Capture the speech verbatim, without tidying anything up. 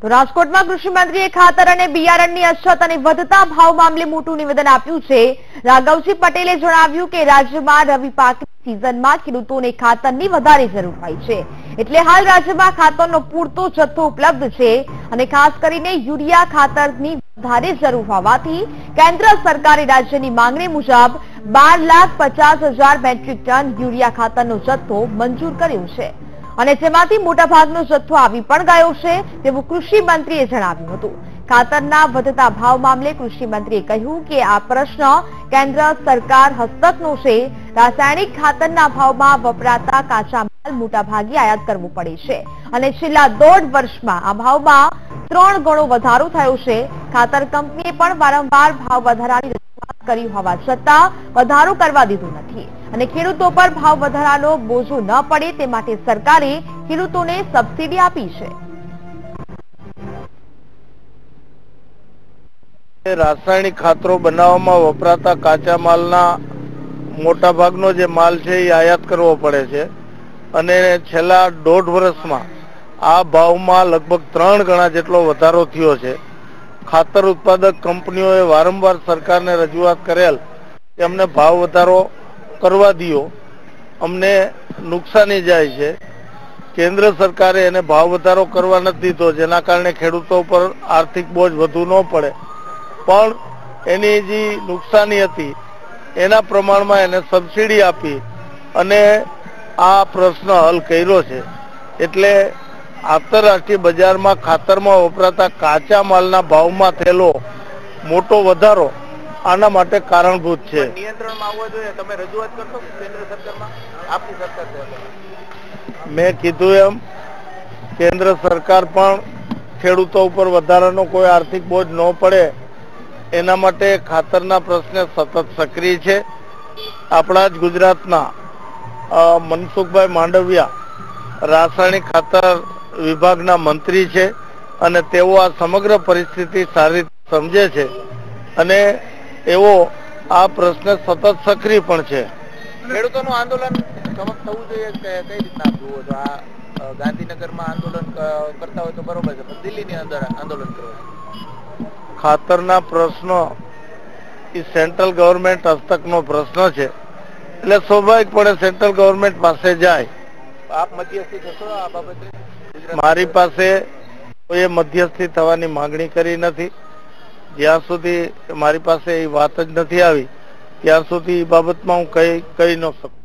તો રાજકોટમાં કૃષિ મંત્રીએ ખાતર અને બિયારણની અછત અને વધતા ભાવ મામલે મોટું નિવેદન આપ્યું છે। રાઘવજી પટેલે જણાવ્યું કે રાજ્યમાં રવિ પાકની સિઝનમાં ખેડૂતોને ખાતરની વધારે જરૂર હોય છે, એટલે હાલ રાજ્યમાં ખાતરનો પૂરતો જથ્થો ઉપલબ્ધ છે અને ખાસ કરીને યુરિયા ખાતરની વધારે જરૂર હોવાથી કેન્દ્ર સરકારે રાજ્યની માંગણી મુજબ બાર લાખ પચાસ હજાર મેટ્રિક ટન યુરિયા ખાતરનો જથ્થો મંજૂર કર્યો છે અને જેમાંથી મોટાભાગનો જથ્થો આવી પણ ગયો છે તેવું કૃષિ મંત્રીએ જણાવ્યું હતું। ખાતરના વધતા ભાવ મામલે કૃષિ મંત્રીએ કહ્યું કે આ પ્રશ્ન કેન્દ્ર સરકાર હસ્તકનો છે। રાસાયણિક ખાતરના ભાવમાં વપરાતા કાચા માલ મોટાભાગે આયાત કરવો પડે છે અને છેલ્લા દોઢ વર્ષમાં આ ભાવમાં ત્રણ ગણો વધારો થયો છે। ખાતર કંપનીએ પણ વારંવાર ભાવ વધારાની રજૂઆત કરી હોવા છતાં વધારો કરવા દીધું નથી અને ખેડૂતો પર ભાવ વધારાનો બોજો ન પડે તે માટે સરકારે ખેડૂતોને સબસિડી આપી છે। રાસાયણિક ખાતરો બનાવવામાં વપરાતા કાચા માલના મોટા ભાગનો જે માલ છે એ આયાત કરવો પડે છે અને છેલ્લા દોઢ વર્ષમાં આ ભાવમાં લગભગ ત્રણ ગણા જેટલો વધારો થયો છે। ખાતર ઉત્પાદક કંપનીઓએ વારંવાર સરકારને રજૂઆત કરેલ કે અમને ભાવ વધારો કરવા દો, અમને નુકસાની જાય છે। કેન્દ્ર સરકારે એને ભાવ વધારો કરવા નથી દીધો, જેના કારણે ખેડૂતો પર આર્થિક બોજ વધુ ન પડે, પણ એની જે નુકસાની હતી એના પ્રમાણમાં એને સબસિડી આપી અને આ પ્રશ્ન હલ કર્યો છે। એટલે આંતરરાષ્ટ્રીય બજારમાં ખાતરમાં વપરાતા કાચા માલના ભાવમાં થયેલો મોટો વધારો આના માટે કારણભૂત છે। નિયંત્રણમાં આવવો જોઈએ, તમે રજૂઆત કરશો કેન્દ્ર સરકારમાં? આપની સરકાર મેં કીધું એમ કેન્દ્ર સરકાર પણ ખેડૂતો ઉપર વધારાનો કોઈ આર્થિક બોજ ન પડે એના માટે ખાતરના પ્રશ્ને સતત સક્રિય છે। આપણા જ ગુજરાતના મનસુખભાઈ માંડવિયા રાસાયણિક ખાતર વિભાગના મંત્રી છે અને તેઓ આ સમગ્ર પરિસ્થિતિ સારી રીતે સમજે છે અને એવો આ પ્રશ્ન સતત સક્રિય પણ છે। ખેડૂતોનું આંદોલન સમાપ્ત થવું જોઈએ કે કઈ રીતના જુઓ છો? આ ગાંધીનગરમાં આંદોલન કરતા હોય તો બરોબર છે, પણ દિલ્હીની અંદર આંદોલન કરવું ખાતરના પ્રશ્નો એ સેન્ટ્રલ ગવર્મેન્ટ હસ્તકનો પ્રશ્ન છે, એટલે સ્વાભાવિકપણે સેન્ટ્રલ ગવર્મેન્ટ પાસે જાય। આપ મધ્યસ્થી થશો આ બાબતે? મારી પાસે કોઈ મધ્યસ્થી થવાની માંગણી કરી નથી। જ્યાં સુધી મારી પાસે એ વાત જ નથી આવી ત્યાં સુધી એ બાબતમાં હું કઈ કહી ન શકું।